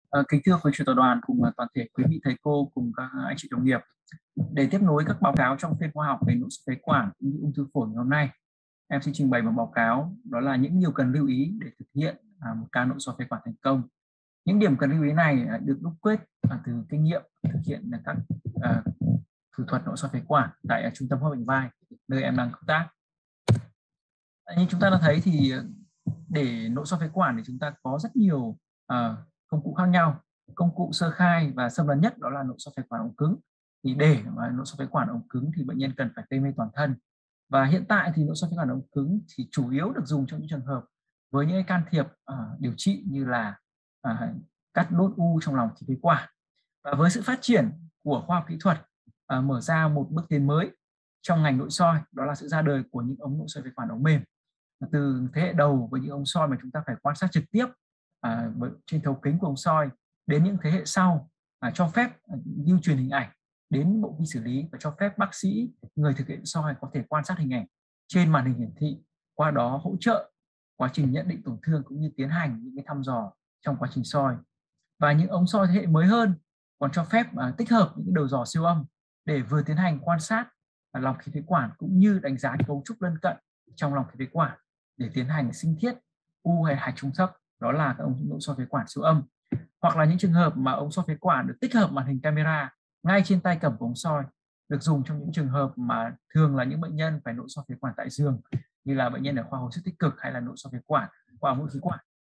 Kính thưa quý chủ tọa đoàn cùng toàn thể quý vị thầy cô cùng các anh chị đồng nghiệp, để tiếp nối các báo cáo trong phiên khoa học về nội soi phế quản cũng như ung thư phổi ngày hôm nay, em xin trình bày một báo cáo đó là những điều cần lưu ý để thực hiện một ca nội soi phế quản thành công. Những điểm cần lưu ý này được đúc kết từ kinh nghiệm thực hiện các thủ thuật nội soi phế quản tại trung tâm hô hấp bệnh vai nơi em đang công tác. Như chúng ta đã thấy thì để nội soi phế quản thì chúng ta có rất nhiều công cụ khác nhau. Công cụ sơ khai và xâm lấn nhất đó là nội soi phế quản ống cứng. Thì để mà nội soi phế quản ống cứng thì bệnh nhân cần phải gây mê toàn thân. Và hiện tại thì nội soi phế quản ống cứng thì chủ yếu được dùng trong những trường hợp với những can thiệp điều trị như là cắt đốt u trong lòng khí phế quản. Và với sự phát triển của khoa học kỹ thuật mở ra một bước tiến mới trong ngành nội soi, đó là sự ra đời của những ống nội soi phế quản ống mềm. Từ thế hệ đầu với những ống soi mà chúng ta phải quan sát trực tiếp trên thấu kính của ống soi, đến những thế hệ sau cho phép lưu truyền hình ảnh đến bộ vi xử lý và cho phép bác sĩ, người thực hiện soi có thể quan sát hình ảnh trên màn hình hiển thị, qua đó hỗ trợ quá trình nhận định tổn thương cũng như tiến hành những cái thăm dò trong quá trình soi. Và những ống soi thế hệ mới hơn còn cho phép tích hợp những cái đầu dò siêu âm để vừa tiến hành quan sát lòng khí phế quản cũng như đánh giá cấu trúc lân cận trong lòng khí phế quản để tiến hành sinh thiết u hay hạch trung thấp, đó là các ống nội soi phế quản siêu âm. Hoặc là những trường hợp mà ống soi phế quản được tích hợp màn hình camera ngay trên tay cầm của ống soi, được dùng trong những trường hợp mà thường là những bệnh nhân phải nội soi phế quản tại giường, như là bệnh nhân ở khoa hồi sức tích cực hay là nội soi phế quản qua mũi khí quản.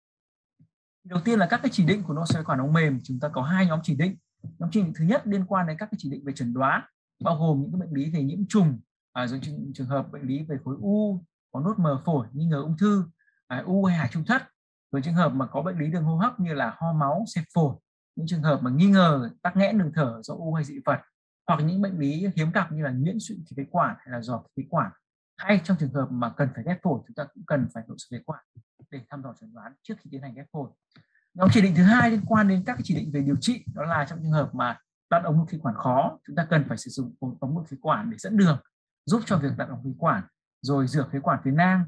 Đầu tiên là các cái chỉ định của nội soi phế quản ống mềm, chúng ta có hai nhóm chỉ định. Nhóm chỉ định thứ nhất liên quan đến các cái chỉ định về chẩn đoán, bao gồm những cái bệnh lý về nhiễm trùng, rồi trường hợp bệnh lý về khối u, có nốt mờ phổi, nghi ngờ ung thư, u hay hạch trung thất, rồi trường hợp mà có bệnh lý đường hô hấp như là ho máu, xẹp phổi, những trường hợp mà nghi ngờ tắc nghẽn đường thở do u hay dị vật, hoặc những bệnh lý hiếm gặp như là nhuyễn sụn khí phế quản hay là giò khí phế quản, hay trong trường hợp mà cần phải ghép phổi, chúng ta cũng cần phải nội soi phế quản để thăm dò chẩn đoán trước khi tiến hành ghép phổi. Nhóm chỉ định thứ hai liên quan đến các cái chỉ định về điều trị, đó là trong trường hợp mà đặt ống nội khí quản khó, chúng ta cần phải sử dụng ống nội khí quản để dẫn đường, giúp cho việc đặt ống khí quản, rồi rửa phế quản phía nang,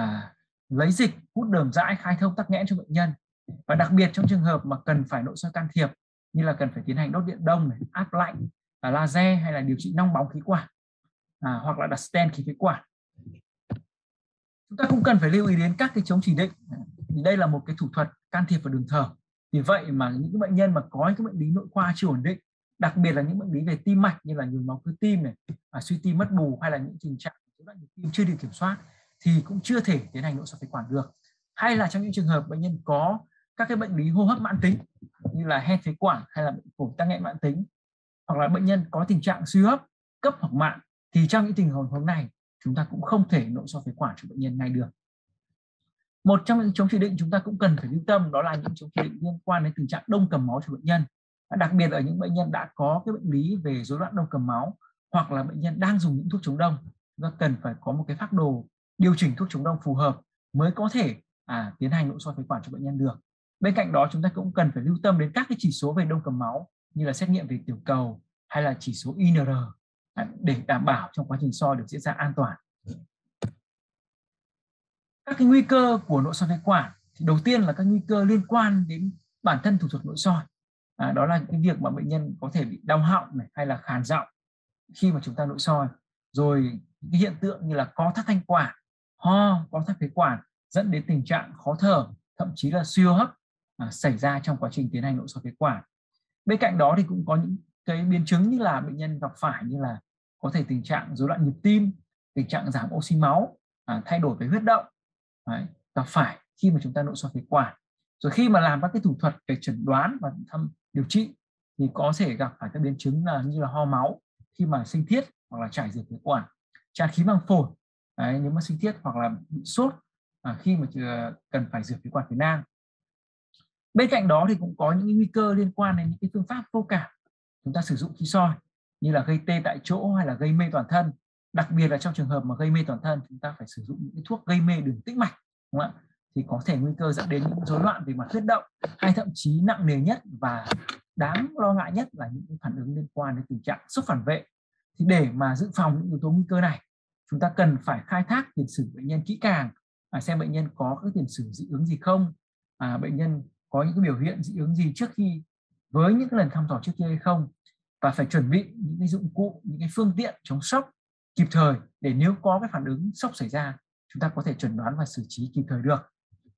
lấy dịch, hút đờm dãi, khai thông tắc nghẽn cho bệnh nhân. Và đặc biệt trong trường hợp mà cần phải nội soi can thiệp, như là cần phải tiến hành đốt điện đông này, áp lạnh, laser hay là điều trị nong bóng khí quản, hoặc là đặt stent khí phế quản. Chúng ta cũng cần phải lưu ý đến các cái chống chỉ định. Thì đây là một cái thủ thuật can thiệp vào đường thở. Vì vậy mà những cái bệnh nhân mà có những bệnh lý nội khoa chưa ổn định, đặc biệt là những bệnh lý về tim mạch như là nhồi máu cơ tim này, suy tim mất bù hay là những tình trạng rối loạn nhịp tim chưa được kiểm soát, thì cũng chưa thể tiến hành nội soi phế quản được. Hay là trong những trường hợp bệnh nhân có các cái bệnh lý hô hấp mãn tính như là hen phế quản hay là bệnh phổi tắc nghẽn mãn tính, hoặc là bệnh nhân có tình trạng suy hấp cấp hoặc mạn, thì trong những tình huống này chúng ta cũng không thể nội soi phế quản cho bệnh nhân ngay được. Một trong những chống chỉ định chúng ta cũng cần phải lưu tâm, đó là những chống chỉ định liên quan đến tình trạng đông cầm máu cho bệnh nhân, đặc biệt ở những bệnh nhân đã có cái bệnh lý về rối loạn đông cầm máu, hoặc là bệnh nhân đang dùng những thuốc chống đông. Chúng ta cần phải có một cái phác đồ điều chỉnh thuốc chống đông phù hợp mới có thể tiến hành nội soi phế quản cho bệnh nhân được. Bên cạnh đó chúng ta cũng cần phải lưu tâm đến các cái chỉ số về đông cầm máu như là xét nghiệm về tiểu cầu hay là chỉ số INR để đảm bảo trong quá trình soi được diễn ra an toàn. Các cái nguy cơ của nội soi phế quản thì đầu tiên là các nguy cơ liên quan đến bản thân thủ thuật nội soi, đó là cái việc mà bệnh nhân có thể bị đau họng này, hay là khàn giọng khi mà chúng ta nội soi, rồi cái hiện tượng như là co thắt thanh quản, ho, co thắt phế quản dẫn đến tình trạng khó thở, thậm chí là suy hô hấp xảy ra trong quá trình tiến hành nội soi phế quản. Bên cạnh đó thì cũng có những cái biến chứng như là bệnh nhân gặp phải như là có thể tình trạng rối loạn nhịp tim, tình trạng giảm oxy máu, thay đổi về huyết động gặp phải khi mà chúng ta nội soi phế quản. Rồi khi mà làm các cái thủ thuật về chẩn đoán và thăm điều trị thì có thể gặp phải các biến chứng như là ho máu khi mà sinh thiết, hoặc là chảy dịch phế quản, tràn khí màng phổi nếu mà sinh thiết, hoặc là bị sốt khi mà cần phải rửa phế quản phía nang. Bên cạnh đó thì cũng có những nguy cơ liên quan đến những cái phương pháp vô cảm chúng ta sử dụng khi soi, như là gây tê tại chỗ hay là gây mê toàn thân. Đặc biệt là trong trường hợp mà gây mê toàn thân, chúng ta phải sử dụng những cái thuốc gây mê đường tĩnh mạch, đúng không ạ? Thì có thể nguy cơ dẫn đến những rối loạn về mặt huyết động, hay thậm chí nặng nề nhất và đáng lo ngại nhất là những phản ứng liên quan đến tình trạng sốc phản vệ. Thì để mà dự phòng những yếu tố nguy cơ này, chúng ta cần phải khai thác tiền sử bệnh nhân kỹ càng, xem bệnh nhân có các tiền sử dị ứng gì không, bệnh nhân có những cái biểu hiện dị ứng gì trước khi với những cái lần thăm dò trước kia hay không, và phải chuẩn bị những cái dụng cụ, những cái phương tiện chống sốc kịp thời để nếu có cái phản ứng sốc xảy ra chúng ta có thể chẩn đoán và xử trí kịp thời được.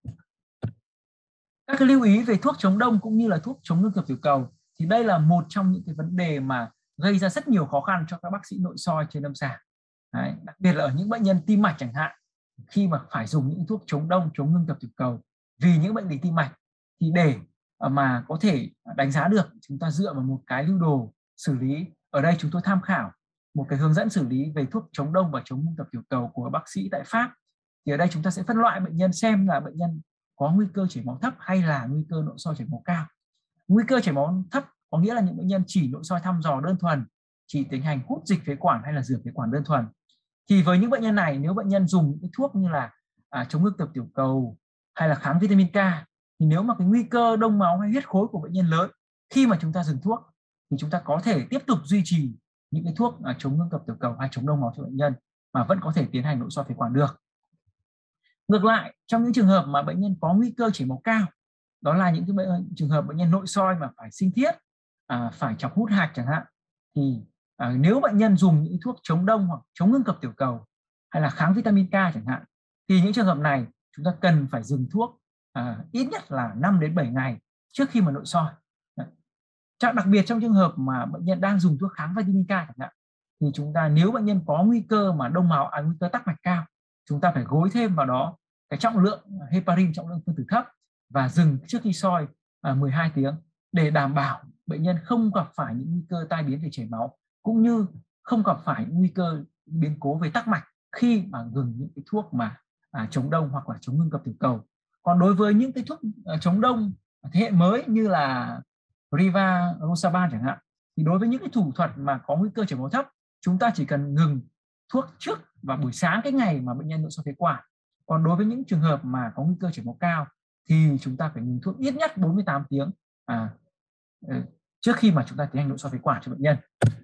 Các cái lưu ý về thuốc chống đông cũng như là thuốc chống ngưng tập tiểu cầu thì đây là một trong những cái vấn đề mà gây ra rất nhiều khó khăn cho các bác sĩ nội soi trên lâm sàng. Đấy, đặc biệt là ở những bệnh nhân tim mạch chẳng hạn, khi mà phải dùng những thuốc chống đông, chống ngưng tập tiểu cầu vì những bệnh lý tim mạch thì để mà có thể đánh giá được, chúng ta dựa vào một cái lưu đồ xử lý. Ở đây chúng tôi tham khảo một cái hướng dẫn xử lý về thuốc chống đông và chống ngưng tập tiểu cầu của bác sĩ tại Pháp. Thì ở đây chúng ta sẽ phân loại bệnh nhân xem là bệnh nhân có nguy cơ chảy máu thấp hay là nguy cơ nội soi chảy máu cao. Nguy cơ chảy máu thấp có nghĩa là những bệnh nhân chỉ nội soi thăm dò đơn thuần, chỉ tiến hành hút dịch phế quản hay là rửa phế quản đơn thuần. Thì với những bệnh nhân này, nếu bệnh nhân dùng những cái thuốc như là chống ngưng tập tiểu cầu hay là kháng vitamin K, thì nếu mà cái nguy cơ đông máu hay huyết khối của bệnh nhân lớn, khi mà chúng ta dừng thuốc thì chúng ta có thể tiếp tục duy trì những cái thuốc chống ngưng tập tiểu cầu hay chống đông máu cho bệnh nhân mà vẫn có thể tiến hành nội soi phế quản được. Ngược lại, trong những trường hợp mà bệnh nhân có nguy cơ chảy máu cao, đó là những cái trường hợp bệnh nhân nội soi mà phải sinh thiết, phải chọc hút hạch chẳng hạn, thì nếu bệnh nhân dùng những thuốc chống đông hoặc chống ngưng tập tiểu cầu hay là kháng vitamin K chẳng hạn, thì những trường hợp này chúng ta cần phải dừng thuốc ít nhất là 5 đến 7 ngày trước khi mà nội soi. Đặc biệt trong trường hợp mà bệnh nhân đang dùng thuốc kháng vitamin K chẳng hạn, thì chúng ta nếu bệnh nhân có nguy cơ mà đông máu, nguy cơ tắc mạch cao, chúng ta phải gối thêm vào đó cái trọng lượng heparin, trọng lượng phân tử thấp và dừng trước khi soi 12 tiếng để đảm bảo bệnh nhân không gặp phải những nguy cơ tai biến về chảy máu cũng như không gặp phải những nguy cơ biến cố về tắc mạch khi mà ngừng những cái thuốc mà chống đông hoặc là chống ngưng tập tiểu cầu. Còn đối với những cái thuốc chống đông thế hệ mới như là Rivaroxaban chẳng hạn, thì đối với những cái thủ thuật mà có nguy cơ chảy máu thấp, chúng ta chỉ cần ngừng thuốc trước vào buổi sáng cái ngày mà bệnh nhân nội soi phế quản. Còn đối với những trường hợp mà có nguy cơ chảy máu cao thì chúng ta phải ngừng thuốc ít nhất 48 tiếng trước khi mà chúng ta tiến hành nội soi phế quản cho bệnh nhân.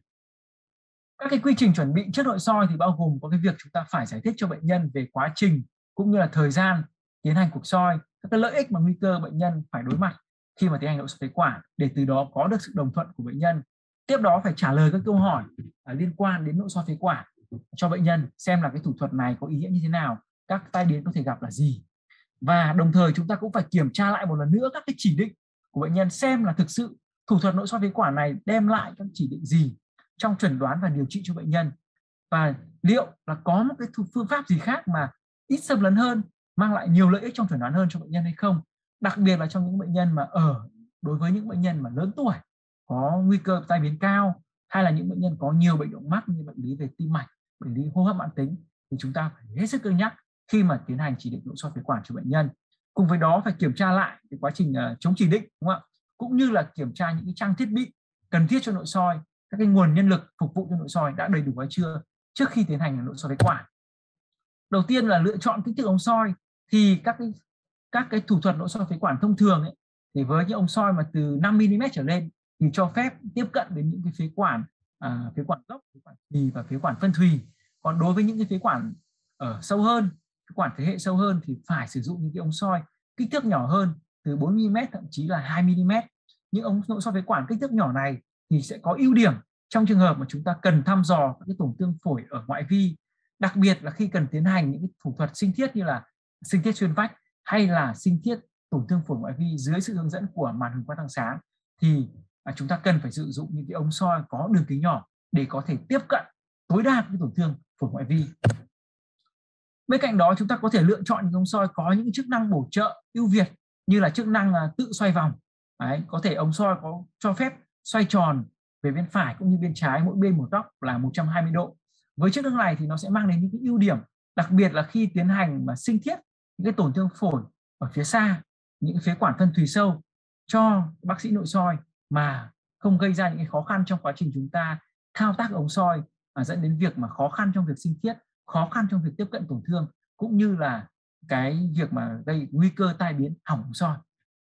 Các cái quy trình chuẩn bị trước nội soi thì bao gồm có cái việc chúng ta phải giải thích cho bệnh nhân về quá trình cũng như là thời gian tiến hành cuộc soi, các cái lợi ích mà nguy cơ bệnh nhân phải đối mặt khi mà tiến hành nội soi phế quản để từ đó có được sự đồng thuận của bệnh nhân. Tiếp đó phải trả lời các câu hỏi liên quan đến nội soi phế quản cho bệnh nhân, xem là cái thủ thuật này có ý nghĩa như thế nào, các tai biến có thể gặp là gì. Và đồng thời chúng ta cũng phải kiểm tra lại một lần nữa các cái chỉ định của bệnh nhân, xem là thực sự thủ thuật nội soi phế quản này đem lại các chỉ định gì trong chẩn đoán và điều trị cho bệnh nhân, và liệu là có một cái phương pháp gì khác mà ít xâm lấn hơn, mang lại nhiều lợi ích trong chẩn đoán hơn cho bệnh nhân hay không, đặc biệt là trong những bệnh nhân mà đối với những bệnh nhân mà lớn tuổi có nguy cơ tai biến cao hay là những bệnh nhân có nhiều bệnh động mắc như bệnh lý về tim mạch, bệnh lý hô hấp mãn tính, thì chúng ta phải hết sức cân nhắc khi mà tiến hành chỉ định nội soi phế quản cho bệnh nhân. Cùng với đó phải kiểm tra lại cái quá trình chống chỉ định, đúng không ạ? Cũng như là kiểm tra những cái trang thiết bị cần thiết cho nội soi, các cái nguồn nhân lực phục vụ cho nội soi đã đầy đủ hay chưa trước khi tiến hành nội soi phế quản. Đầu tiên là lựa chọn kích thước ống soi. Thì các cái thủ thuật nội soi phế quản thông thường ấy, thì với những ống soi mà từ 5 mm trở lên thì cho phép tiếp cận đến những cái phế quản gốc, phế quản thùy và phế quản phân thùy. Còn đối với những cái phế quản ở sâu hơn, phế quản thế hệ sâu hơn thì phải sử dụng những cái ống soi kích thước nhỏ hơn, từ 4 mm thậm chí là 2 mm. Những ống nội soi phế quản kích thước nhỏ này thì sẽ có ưu điểm trong trường hợp mà chúng ta cần thăm dò các cái tổn thương phổi ở ngoại vi, đặc biệt là khi cần tiến hành những cái thủ thuật sinh thiết như là sinh thiết xuyên vách hay là sinh thiết tổn thương phổi ngoại vi dưới sự hướng dẫn của màn hình quang tăng sáng, thì chúng ta cần phải sử dụng những cái ống soi có đường kính nhỏ để có thể tiếp cận tối đa cái tổn thương phổi ngoại vi. Bên cạnh đó chúng ta có thể lựa chọn những ống soi có những chức năng bổ trợ ưu việt như là chức năng tự xoay vòng. Đấy, có thể ống soi có cho phép xoay tròn về bên phải cũng như bên trái, mỗi bên một góc là 120 độ. Với chức năng này thì nó sẽ mang đến những cái ưu điểm, đặc biệt là khi tiến hành mà sinh thiết những cái tổn thương phổi ở phía xa, những phế quản phân thùy sâu cho bác sĩ nội soi mà không gây ra những cái khó khăn trong quá trình chúng ta thao tác ống soi, dẫn đến việc mà khó khăn trong việc sinh thiết, khó khăn trong việc tiếp cận tổn thương, cũng như là cái việc mà gây nguy cơ tai biến hỏng ống soi.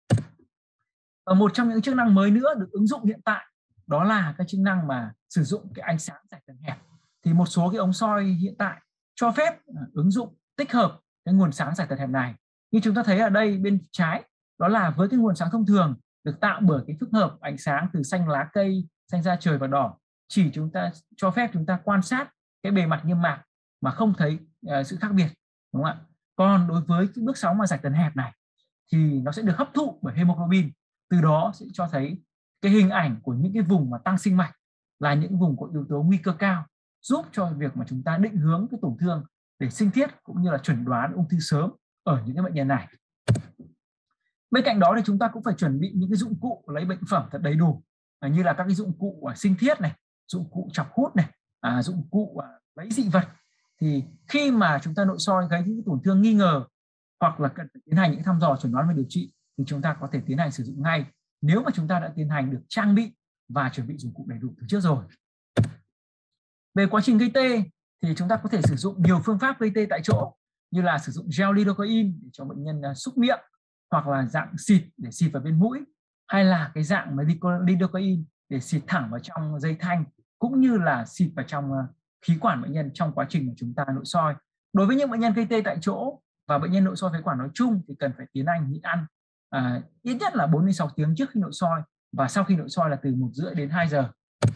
Và một trong những chức năng mới nữa được ứng dụng hiện tại đó là cái chức năng mà sử dụng cái ánh sáng giải tần hẹp. Thì một số cái ống soi hiện tại cho phép ứng dụng tích hợp cái nguồn sáng giải tần hẹp này. Như chúng ta thấy ở đây bên trái đó là với cái nguồn sáng thông thường được tạo bởi cái phức hợp ánh sáng từ xanh lá cây, xanh da trời và đỏ, chỉ chúng ta cho phép chúng ta quan sát cái bề mặt niêm mạc mà không thấy sự khác biệt, đúng không ạ? Còn đối với cái bước sóng mà rạch tần hẹp này thì nó sẽ được hấp thụ bởi hemoglobin, từ đó sẽ cho thấy cái hình ảnh của những cái vùng mà tăng sinh mạch là những vùng có yếu tố nguy cơ cao, giúp cho việc mà chúng ta định hướng cái tổn thương để sinh thiết cũng như là chẩn đoán ung thư sớm ở những cái bệnh nhân này. Bên cạnh đó thì chúng ta cũng phải chuẩn bị những cái dụng cụ lấy bệnh phẩm thật đầy đủ, như là các cái dụng cụ sinh thiết này, dụng cụ chọc hút này, dụng cụ lấy dị vật. Thì khi mà chúng ta nội soi thấy những tổn thương nghi ngờ hoặc là cần phải tiến hành những thăm dò chẩn đoán và điều trị thì chúng ta có thể tiến hành sử dụng ngay nếu mà chúng ta đã tiến hành được trang bị và chuẩn bị dụng cụ đầy đủ từ trước rồi. Về quá trình gây tê thì chúng ta có thể sử dụng nhiều phương pháp gây tê tại chỗ, như là sử dụng gel lidocaine để cho bệnh nhân xúc miệng, hoặc là dạng xịt để xịt vào bên mũi, hay là cái dạng lidocaine để xịt thẳng vào trong dây thanh, cũng như là xịt vào trong khí quản bệnh nhân trong quá trình mà chúng ta nội soi. Đối với những bệnh nhân gây tê tại chỗ và bệnh nhân nội soi phế quản nói chung thì cần phải tiến hành nhịn ăn ít nhất là 4 đến 6 tiếng trước khi nội soi, và sau khi nội soi là từ 1,5 đến 2 giờ.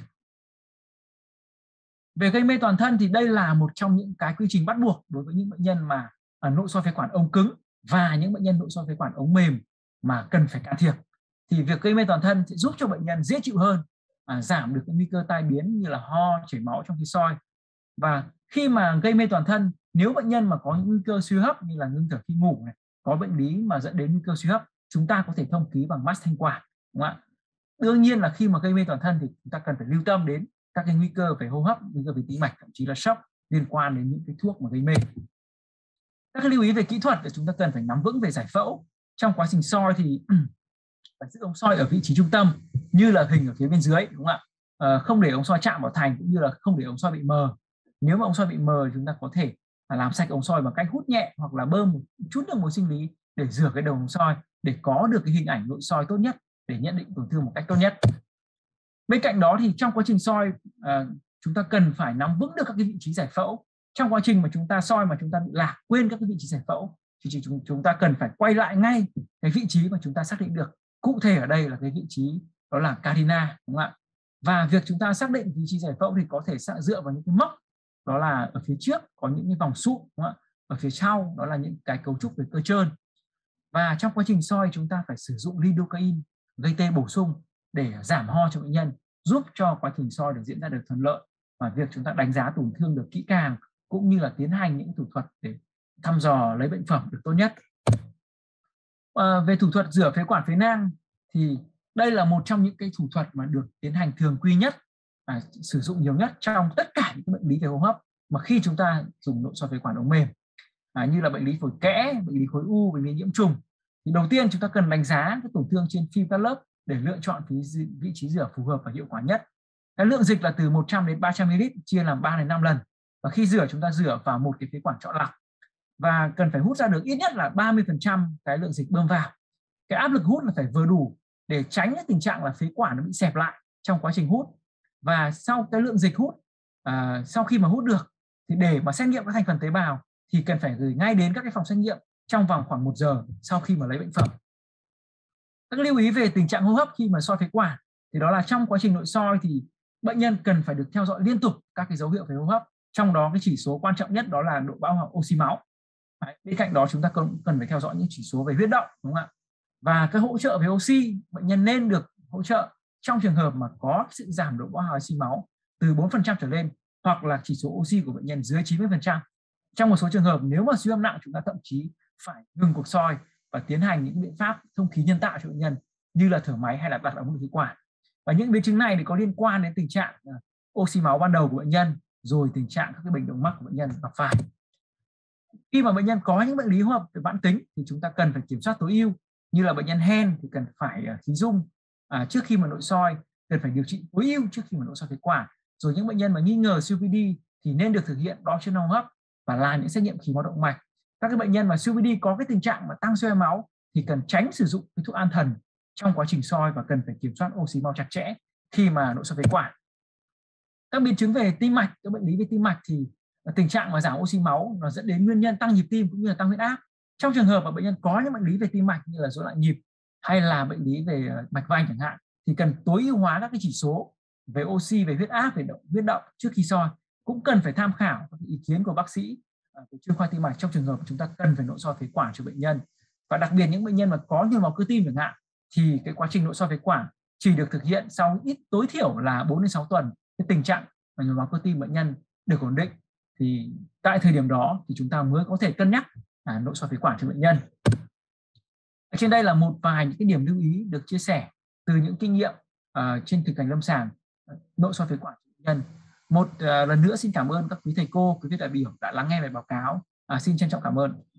Về gây mê toàn thân thì đây là một trong những cái quy trình bắt buộc đối với những bệnh nhân mà nội soi phế quản ống cứng và những bệnh nhân nội soi phế quản ống mềm mà cần phải can thiệp. Thì việc gây mê toàn thân sẽ giúp cho bệnh nhân dễ chịu hơn, giảm được cái nguy cơ tai biến như là ho, chảy máu trong khi soi. Và khi mà gây mê toàn thân, nếu bệnh nhân mà có những nguy cơ suy hấp như là ngưng thở khi ngủ này, có bệnh lý mà dẫn đến nguy cơ suy hấp, chúng ta có thể thông khí bằng mask thanh quản, đúng không ạ? Đương nhiên là khi mà gây mê toàn thân thì chúng ta cần phải lưu tâm đến các cái nguy cơ về hô hấp, nguy cơ về tĩnh mạch, thậm chí là sốc liên quan đến những cái thuốc mà gây mê. Các cái lưu ý về kỹ thuật thì chúng ta cần phải nắm vững về giải phẫu. Trong quá trình soi thì phải giữ ống soi ở vị trí trung tâm như là hình ở phía bên dưới, đúng không ạ? Không để ống soi chạm vào thành, cũng như là không để ống soi bị mờ. Nếu mà ống soi bị mờ thì chúng ta có thể làm sạch ống soi bằng cách hút nhẹ hoặc là bơm một chút nước muối sinh lý để rửa cái đầu ống soi, để có được cái hình ảnh nội soi tốt nhất để nhận định tổn thương một cách tốt nhất. Bên cạnh đó thì trong quá trình soi chúng ta cần phải nắm vững được các cái vị trí giải phẫu. Trong quá trình mà chúng ta soi mà chúng ta bị lạc quên các cái vị trí giải phẫu thì chúng ta cần phải quay lại ngay cái vị trí mà chúng ta xác định được. Cụ thể ở đây là cái vị trí đó là carina, đúng không ạ? Và việc chúng ta xác định vị trí giải phẫu thì có thể dựa vào những cái mốc, đó là ở phía trước có những cái vòng sụn, đúng không ạ? Ở phía sau đó là những cái cấu trúc về cơ trơn. Và trong quá trình soi chúng ta phải sử dụng lidocaine gây tê bổ sung để giảm ho cho bệnh nhân, giúp cho quá trình soi được diễn ra được thuận lợi và việc chúng ta đánh giá tổn thương được kỹ càng, cũng như là tiến hành những thủ thuật để thăm dò lấy bệnh phẩm được tốt nhất. Về thủ thuật rửa phế quản phế nang thì đây là một trong những cái thủ thuật mà được tiến hành thường quy nhất, sử dụng nhiều nhất trong tất cả những bệnh lý về hô hấp mà khi chúng ta dùng nội soi phế quản ống mềm, như là bệnh lý phổi kẽ, bệnh lý khối u, bệnh lý nhiễm trùng. Thì đầu tiên chúng ta cần đánh giá cái tổn thương trên phim các lớp để lựa chọn vị trí rửa phù hợp và hiệu quả nhất. Cái lượng dịch là từ 100 đến 300 ml chia làm 3 đến 5 lần. Và khi rửa chúng ta rửa vào một cái phế quản chọn lọc và cần phải hút ra được ít nhất là 30% cái lượng dịch bơm vào. Cái áp lực hút là phải vừa đủ để tránh cái tình trạng là phế quản nó bị xẹp lại trong quá trình hút. Và sau cái lượng dịch hút, sau khi mà hút được thì để mà xét nghiệm các thành phần tế bào thì cần phải gửi ngay đến các cái phòng xét nghiệm trong vòng khoảng 1 giờ sau khi mà lấy bệnh phẩm. Các lưu ý về tình trạng hô hấp khi mà soi phế quản thì đó là trong quá trình nội soi thì bệnh nhân cần phải được theo dõi liên tục các cái dấu hiệu về hô hấp, trong đó cái chỉ số quan trọng nhất đó là độ bão hòa oxy máu. Bên cạnh đó chúng ta cần phải theo dõi những chỉ số về huyết động, đúng không ạ? Và cái hỗ trợ về oxy, bệnh nhân nên được hỗ trợ trong trường hợp mà có sự giảm độ bão hòa oxy máu từ 4% trở lên, hoặc là chỉ số oxy của bệnh nhân dưới 90%. Trong một số trường hợp nếu mà suy hấp nặng, chúng ta thậm chí phải ngừng cuộc soi và tiến hành những biện pháp thông khí nhân tạo cho bệnh nhân như là thở máy hay là đặt ống khí quản. Và những biến chứng này thì có liên quan đến tình trạng oxy máu ban đầu của bệnh nhân, rồi tình trạng các cái bệnh động mắc của bệnh nhân gặp phải. Khi mà bệnh nhân có những bệnh lý hô hấp mãn tính thì chúng ta cần phải kiểm soát tối ưu, như là bệnh nhân hen thì cần phải khí dung trước khi mà nội soi, cần phải điều trị tối ưu trước khi mà nội soi phế quản. Rồi những bệnh nhân mà nghi ngờ COPD thì nên được thực hiện đo chức năng hô hấp và làm những xét nghiệm khí máu động mạch. Các cái bệnh nhân mà COPD có cái tình trạng mà tăng xoay máu thì cần tránh sử dụng cái thuốc an thần trong quá trình soi và cần phải kiểm soát oxy máu chặt chẽ khi mà nội soi phế quản. Các biến chứng về tim mạch, các bệnh lý về tim mạch thì tình trạng mà giảm oxy máu nó dẫn đến nguyên nhân tăng nhịp tim cũng như là tăng huyết áp. Trong trường hợp mà bệnh nhân có những bệnh lý về tim mạch như là rối loạn nhịp hay là bệnh lý về mạch vành chẳng hạn, thì cần tối ưu hóa các cái chỉ số về oxy, về huyết áp, về huyết động trước khi soi. Cũng cần phải tham khảo các ý kiến của bác sĩ của chuyên khoa tim mạch trong trường hợp chúng ta cần phải nội soi phế quản cho bệnh nhân. Và đặc biệt những bệnh nhân mà có nhồi máu cơ tim chẳng hạn, thì cái quá trình nội soi phế quản chỉ được thực hiện sau tối thiểu là 4 đến 6 tuần. Cái tình trạng và nhồi máu cơ tim bệnh nhân được ổn định, thì tại thời điểm đó thì chúng ta mới có thể cân nhắc nội soi phế quản cho bệnh nhân. Ở trên đây là một vài những cái điểm lưu ý được chia sẻ từ những kinh nghiệm trên thực hành lâm sàng nội soi phế quản cho bệnh nhân. Một lần nữa xin cảm ơn các quý thầy cô, quý vị đại biểu đã lắng nghe bài báo cáo. Xin trân trọng cảm ơn.